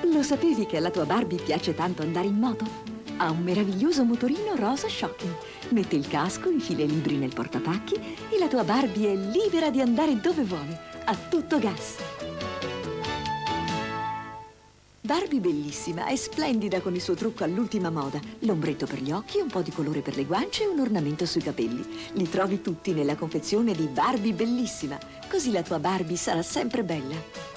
Lo sapevi che alla tua Barbie piace tanto andare in moto? Ha un meraviglioso motorino rosa shocking. Mette il casco, infila i libri nel portapacchi e la tua Barbie è libera di andare dove vuole, a tutto gas. Barbie bellissima, è splendida con il suo trucco all'ultima moda. L'ombretto per gli occhi, un po' di colore per le guance e un ornamento sui capelli. Li trovi tutti nella confezione di Barbie bellissima. Così la tua Barbie sarà sempre bella.